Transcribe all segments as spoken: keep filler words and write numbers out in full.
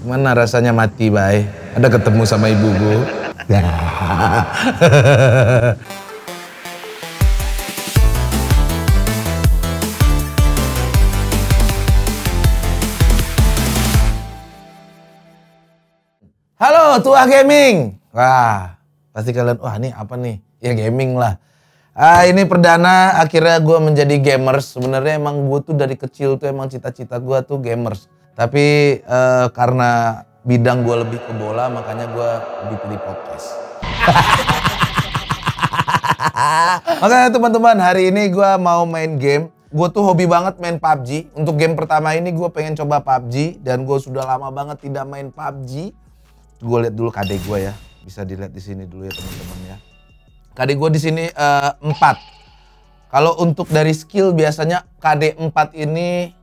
Mana rasanya mati, Bay? Ada ketemu sama ibuku. Halo, Tua Gaming. Wah, pasti kalian, wah ini apa nih? Ya gaming lah. Ah, ini perdana akhirnya gue menjadi gamers. Sebenarnya emang gue tuh dari kecil tuh emang cita-cita gue tuh gamers. Tapi uh, karena bidang gue lebih ke bola, makanya gue lebih pilih podcast. Makanya teman-teman, hari ini gue mau main game. Gue tuh hobi banget main P U B G. Untuk game pertama ini gue pengen coba P U B G. Dan gue sudah lama banget tidak main P U B G. Gue lihat dulu K D gue ya. Bisa dilihat di sini dulu ya teman-teman ya. K D gue di sini uh, empat. Kalau untuk dari skill biasanya K D empat ini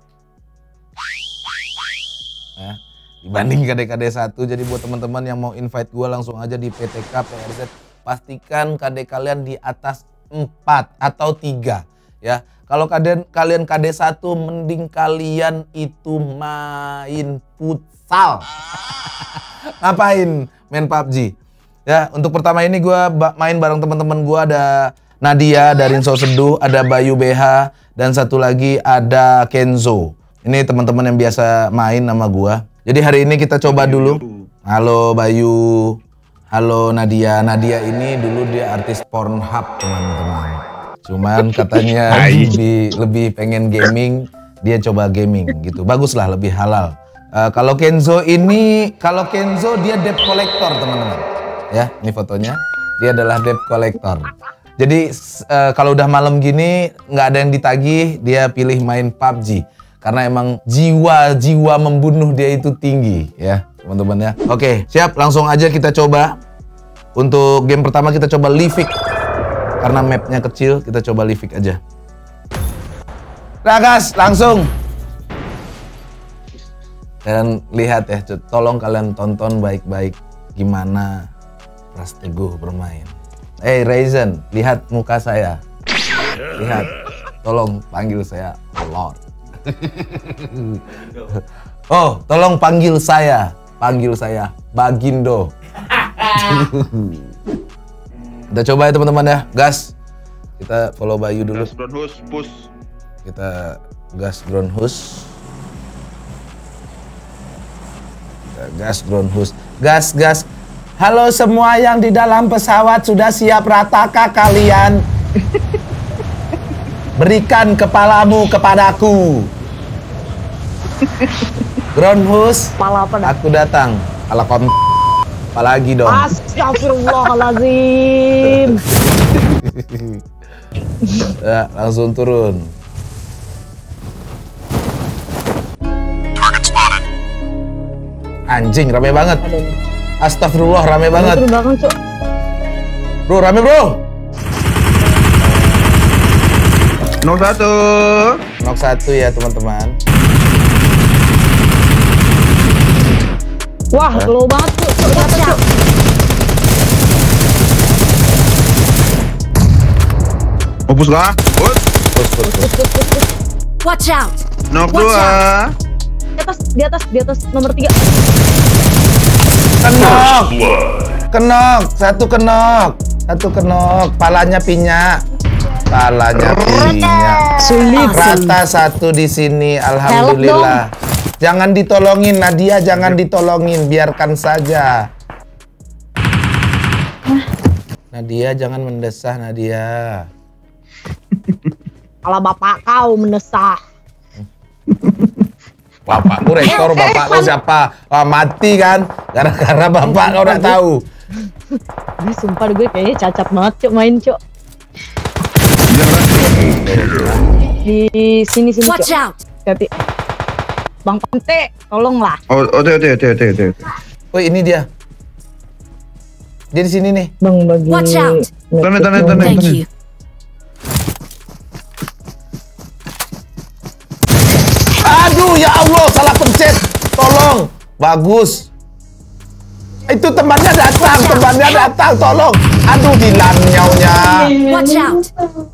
ya, dibanding K D K D satu. Jadi buat teman-teman yang mau invite gue langsung aja di P T K P R Z. Pastikan K D kalian di atas empat atau tiga ya. Kalau kalian kalian K D satu mending kalian itu main futsal. Ngapain main P U B G? Ya, untuk pertama ini gue main bareng teman-teman gue, ada Nadia dari Rinso Seduh, ada Bayu B H, dan satu lagi ada Kenzo. Ini teman-teman yang biasa main sama gue. Jadi hari ini kita coba dulu. Halo Bayu, halo Nadia. Nadia ini dulu dia artis Pornhub teman-teman. Cuman katanya lebih, lebih pengen gaming, dia coba gaming gitu. Bagus lah, lebih halal. Uh, kalau Kenzo ini, kalau Kenzo dia debt collector teman-teman. Ya, ini fotonya. Dia adalah debt collector. Jadi uh, kalau udah malam gini nggak ada yang ditagih, dia pilih main P U B G. Karena emang jiwa-jiwa membunuh dia itu tinggi ya teman-teman ya. Oke, siap, langsung aja kita coba. Untuk game pertama kita coba Livik. Karena mapnya kecil, kita coba Livik aja. Nah guys, langsung. Dan lihat ya, tolong kalian tonton baik-baik gimana Pras Teguh bermain. Eh hey, Raisin, lihat muka saya. Lihat, tolong panggil saya Lord. Oh, tolong panggil saya, panggil saya Bagindo. Kita coba ya teman-teman ya, gas. Kita follow Bayu dulu. Gas ground host, push. Kita gas ground host. Kita gas ground host. Gas, gas. Halo semua yang di dalam pesawat, sudah siap ratakah kalian? Berikan kepalamu kepadaku. Ground host, aku datang. Ala kom, apalagi dong. Astagfirullahaladzim. Ya, langsung turun. Anjing, rame banget. Astagfirullah, rame banget. Bro, rame bro. Nok satu. Nok satu ya teman-teman. Wah, eh? Low banget tuh. Opus lah. Pus. Pus, pus, pus. Watch out. Nok dua. Di atas, di atas, di atas nomor tiga. Kenok. Kenok, satu kenok. Satu kenok, palanya pinya. Palanya pinya. Sulit. Rata satu di sini, alhamdulillah. Jangan ditolongin Nadia, jangan ditolongin, biarkan saja. Nadia jangan mendesah Nadia. Kalau bapak kau mendesah. Bapakku rektor, bapak kau siapa? Wah, mati kan? Gara-gara bapak kau udah tahu. Ini sumpah gue kayaknya cacat banget cok main cok. Di sini sini Watch cok. out. Hati. Bang Pante, tolonglah. Oh, oke oke oke oke oke. Oh, ini dia. Dia di sini nih. Bang bagi. Watch out. Tane tane tane. Thank you. Aduh, ya Allah, salah pencet. Tolong. Bagus. Itu temannya datang, temannya datang, tolong. Aduh, hilang nyaunya. Watch out.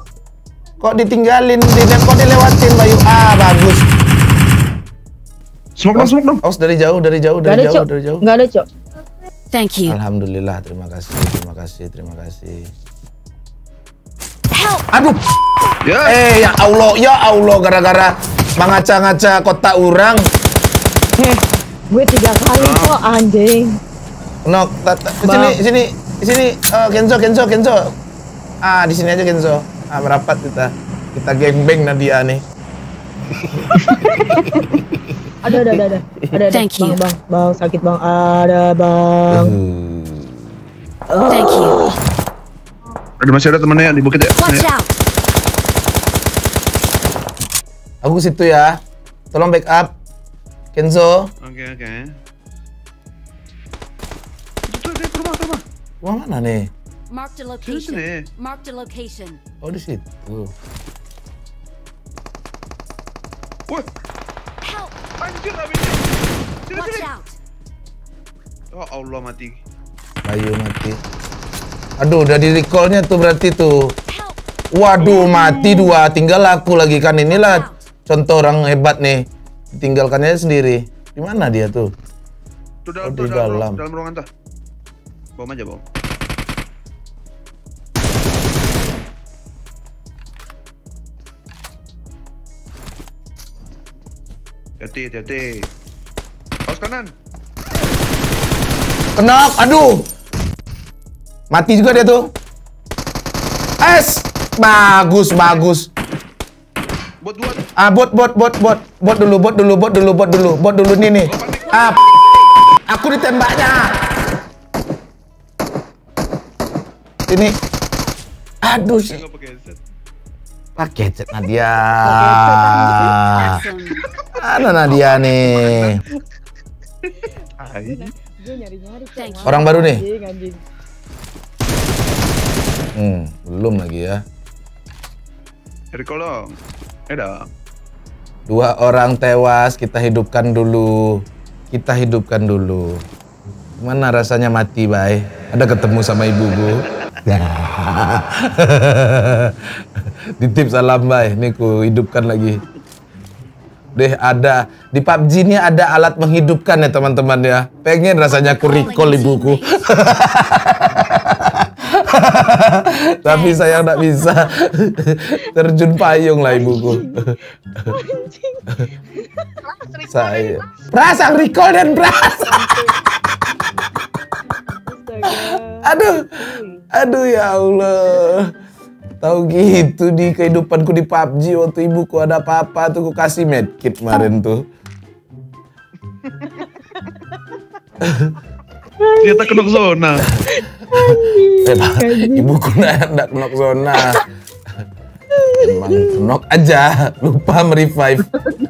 Kok ditinggalin, di kok dilewatin Bayu. Ah, bagus. Smoke dong, smoke dong. Aus dari jauh, dari jauh, Gak dari ada, jauh, Cok. dari jauh. Gak ada, Cok. Thank you. Alhamdulillah, terima kasih, terima kasih, terima kasih. Help! Aduh, Ya. eh ya Allah, ya Allah, gara-gara mengaca-ngaca kotak orang. Gue tiga kali, Cok, anjing. Nok, ta- ta- sini, Bang. sini, sini, eh, Kenzo, Kenzo, Kenzo. Ah, di sini aja Kenzo. Ah, merapat kita. Kita gangbang Nadia nih. Ada, ada, ada, ada. Ada, ada. Thank you. Bang, bang, bang, sakit bang. Ada, bang. Thank you. Ada masih ada temennya di bukit ya. Watch Nih. out! Aku situ ya. Tolong backup. Kenzo. Oke, oke. Itu tuh, dia ke rumah, ke rumah. Wah, mana nih? Mark the Sini, location. sini. Mark the location. Oh, di situ. Wah, Help! anjir habisnya. Sini, Watch sini. out! Oh Allah, mati. Bayu mati. Aduh, udah di recall-nya tuh berarti tuh. Help! Waduh, mati dua. Tinggal aku lagi kan. Inilah contoh orang hebat nih. Tinggalkannya sendiri. Di mana dia tuh? Tuh dalam, Oh, tuh di dalam, dalam. ruang- dalam ruangan tuh. Bom aja, bom. Hati, hati. Paus kanan. Kenok, aduh. Mati juga dia tuh. Es. Bagus, bagus. Buat dua. Ah, bot, bot, bot, bot. Bot dulu, bot dulu, bot dulu, bot dulu. Bot dulu nih nih. Ah, aku ditembaknya. Ini. Aduh sih. Nggak pakai headset. Pakai chat Nadia. Awesome. Mana Nadia nih? Hai. Gue nyari-nyari, Cok. Thank you. Orang baru nih? Anjing, anjing. Hmm, belum lagi ya. Recall dong. Eh dah. Dua orang tewas, kita hidupkan dulu. Kita hidupkan dulu. Gimana rasanya mati, Bay? Ada ketemu sama ibuku. Ditip salam, Bay. Nih ku hidupkan lagi. Deh, ada di P U B G ini ada alat menghidupkan ya teman-teman ya. Pengen rasanya aku recall ibuku. Tapi saya nggak bisa. Terjun payung lah ibuku. Saya perasaan recall dan perasaan. Astaga. Aduh, aduh ya Allah. Tahu gitu di kehidupanku di P U B G waktu ibuku ada apa-apa tuh aku kasih medkit kemarin tuh. Ternyata kena zona. Emang ibuku nggak nggak knock zona. Emang knock aja, lupa merevive.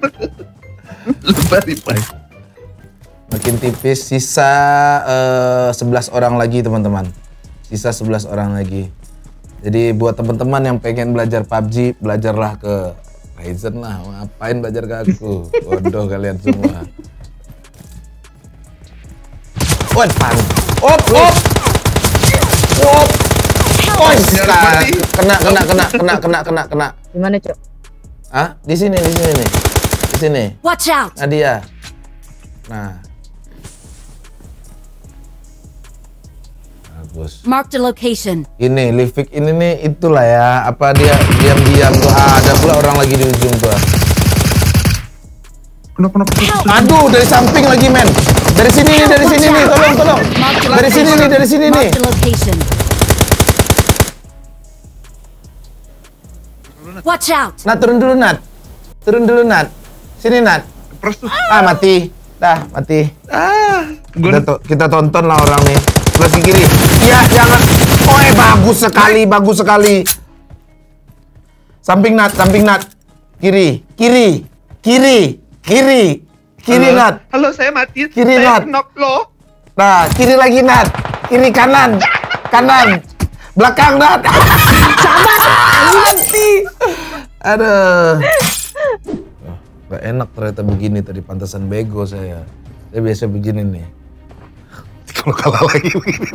Lupa revive. Makin tipis, sisa eh, sebelas orang lagi teman-teman. Sisa sebelas orang lagi. Jadi buat teman-teman yang pengen belajar P U B G, belajarlah ke Ryzen lah. Ngapain belajar ke aku? Bodoh kalian semua. Wah, pan. Op, op. Op. Oh, mati. kena, kena, kena, kena, kena, kena, kena. Gimana, Cok? Ah, di sini, di sini nih. Di sini. Watch out! Nadia. Nah. Bagus. Mark the location. Ini Livik ini nih itulah ya. Apa dia diam-diam tuh. Ah, ada pula orang lagi di ujung tuh. Kena, kena, kena. Aduh, dari samping lagi, men. Dari sini nih, dari sini nih. Tolong, tolong. Mark the Dari sini nih, dari sini nih. Mark the location. Watch out! Nat, turun dulu, Nat. Turun dulu, Nat. Sini, Nat. Pros tuh. Ah, mati. Dah, mati. Ah, Kita, gue to- kita tonton lah orang nih. Sebelah sisi kiri. Ya, jangan. Oh, eh, bagus sekali, bagus sekali. Samping Nat, samping Nat. Kiri, kiri, kiri, kiri, kiri Halo. Nat. Halo, saya mati. Kiri, saya Nat. knock lo. Nah, kiri lagi Nat. Kiri kanan, kanan, belakang Nat. Sabar, mati. Aduh. Oh, gak enak ternyata begini tadi, pantasan bego saya. Saya biasa begini nih. Kalau kalah lagi begini.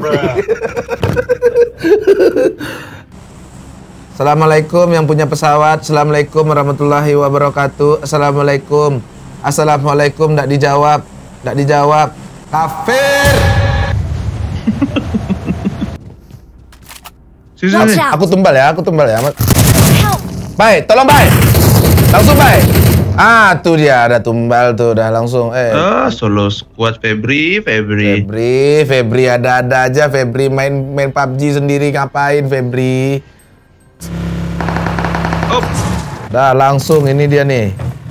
Assalamualaikum yang punya pesawat. Assalamualaikum warahmatullahi wabarakatuh. Assalamualaikum. Assalamualaikum, nggak dijawab, nggak dijawab. Kafir. Sini Watch sini. out! Aku tumbal ya, aku tumbal ya. Help! Baik, tolong baik. Langsung baik. Ah, tuh dia ada tumbal tuh, udah langsung. Eh, Ah, solo squad Febri, Febri. Febri, Febri ada-ada aja. Febri main main P U B G sendiri ngapain, Febri? Oh, Dah langsung ini dia nih.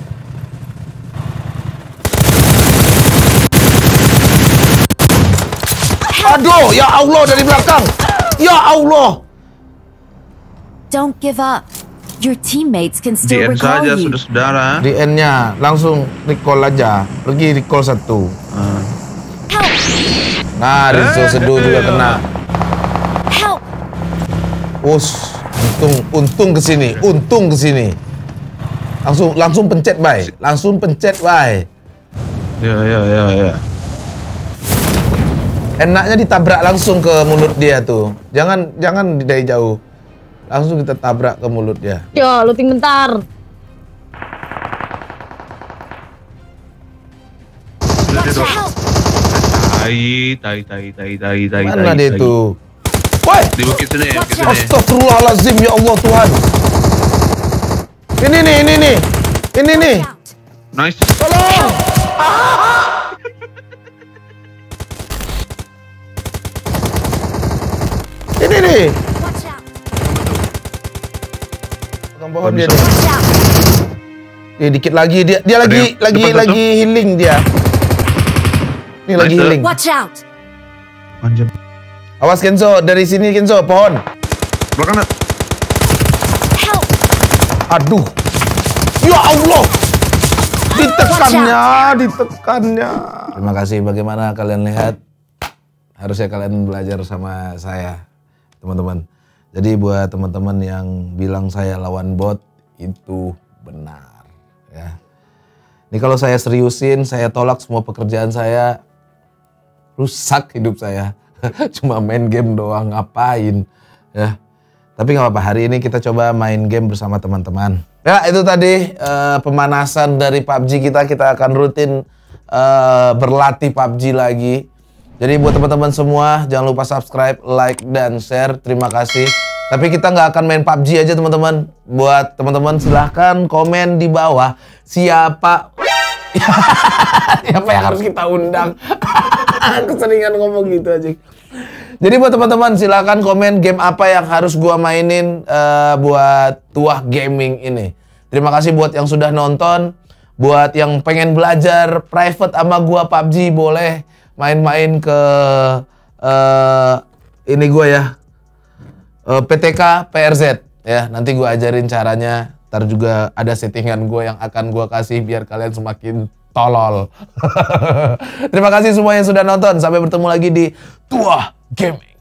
Aduh, ya Allah dari belakang. Ya Allah. Don't give up. Your teammates can D still M recall saja you. saudara-saudara. D N-nya langsung recall aja. Pergi recall satu. Ah. Help! Nah, Rizzo Seduh juga kena. Help! Us, untung untung ke sini, untung ke sini. Langsung langsung pencet, bay. Langsung pencet, bay. Ya ya ya ya. Enaknya ditabrak langsung ke mulut dia tuh. Jangan jangan dari jauh. Langsung kita tabrak ke mulut dia. Yo, looting bentar. Watch out! Tai tai tai tai tai tai. Mana tai, dia tai. tuh? Woi, Di bukit sini, bukit sini. astagfirullahalazim, ya Allah Tuhan. Ini nih, ini nih. Ini nih. Watch out! Nice. Tolong. Ini nih. Watch out! Tukang pohon dia nih. Watch out! Eh, dikit lagi dia dia lagi yang lagi depan lagi healing dia. Ini lagi Nice, healing. Watch out! Anjir. Awas Kenzo, dari sini Kenzo, pohon. Belakang. Help! Aduh. Ya Allah. Ditekannya, ditekannya. Terima kasih. Bagaimana kalian lihat? Harusnya kalian belajar sama saya, teman-teman. Jadi buat teman-teman yang bilang saya lawan bot, itu benar, ya. Ini kalau saya seriusin, saya tolak semua pekerjaan saya, rusak hidup saya. Cuma main game doang, ngapain, ya. Tapi nggak apa-apa, hari ini kita coba main game bersama teman-teman. Ya, itu tadi uh, pemanasan dari P U B G kita. Kita akan rutin uh, berlatih P U B G lagi. Jadi buat teman-teman semua, jangan lupa subscribe, like, dan share. Terima kasih. Tapi kita nggak akan main P U B G aja, teman-teman. Buat teman-teman silahkan komen di bawah siapa siapa yang harus kita undang. Keseringan ngomong gitu aja. Jadi buat teman-teman silahkan komen game apa yang harus gua mainin uh, buat Tuah Gaming ini. Terima kasih buat yang sudah nonton. Buat yang pengen belajar private sama gua P U B G, boleh main-main ke uh, ini gua ya, uh, P T K P R Z ya. Nanti gua ajarin caranya. Ntar juga ada settingan gua yang akan gua kasih biar kalian semakin tolol. Terima kasih semua yang sudah nonton. Sampai bertemu lagi di Tuah Gaming.